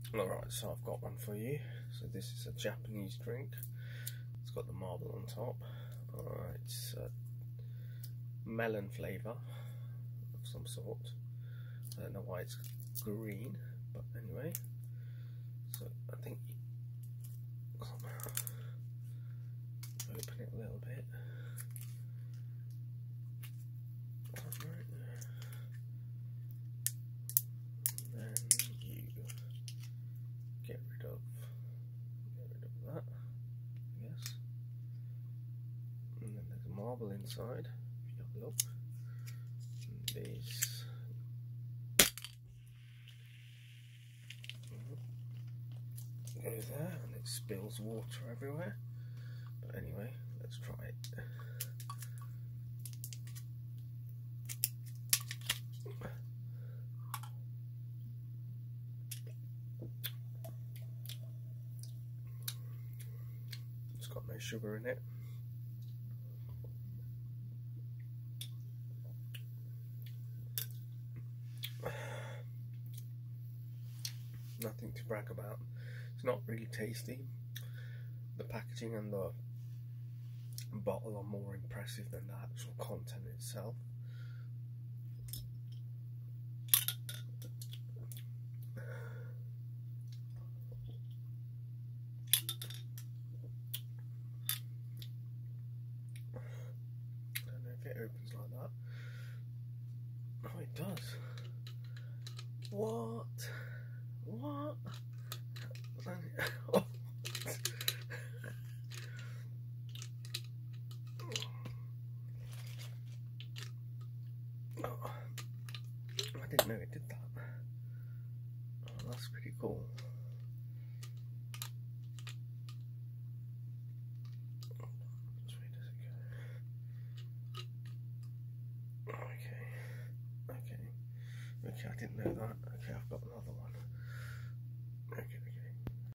Alright, so I've got one for you. So this is a Japanese drink. It's got the marble on top. It's a melon flavour of some sort. I don't know why it's green, but anyway. So I think somehow open it a little bit. Then you get rid of that, I guess. And then there's a marble inside, if you have a look. And these go there, and it spills water everywhere. But anyway, let's try it. It's got no sugar in it. Nothing to brag about. It's not really tasty. The packaging and the bottle are more impressive than the actual content itself. I don't know if it opens like that. Oh, it does. What? What? Oh. Oh, I didn't know it did that. Oh, that's pretty cool. Which way does it go? Okay, I didn't know that. Okay, I've got another one. Okay.